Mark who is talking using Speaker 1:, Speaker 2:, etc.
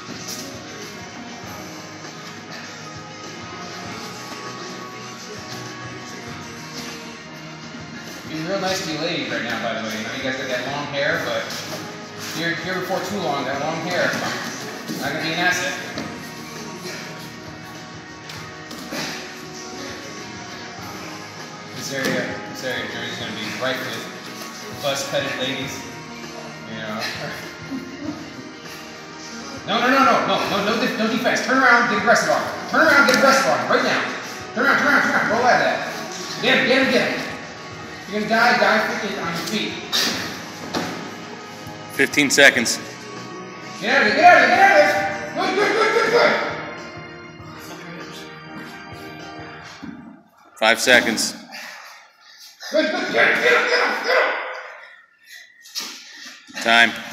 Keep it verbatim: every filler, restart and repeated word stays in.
Speaker 1: You're real nice to you ladies right now, by the way. You know, you guys got that long hair, but here, here before too long, that long hair, not gonna be an asset. This area, this area of Jersey is gonna be ripe with bus-petted ladies. You know. No, no, no, no, no, no, no, no defense. Turn around, get aggressive on him. Turn around, get aggressive on him, right now. Turn around, turn around, turn around, roll out of that. Get him, get him, get him. You're gonna die, die freaking on your feet.
Speaker 2: fifteen seconds.
Speaker 1: Get out of here, get out of here, get out of here. Good, good, good, good, good.
Speaker 2: Five seconds.
Speaker 1: Good, good, get him, get him, get him, get him.
Speaker 2: Time.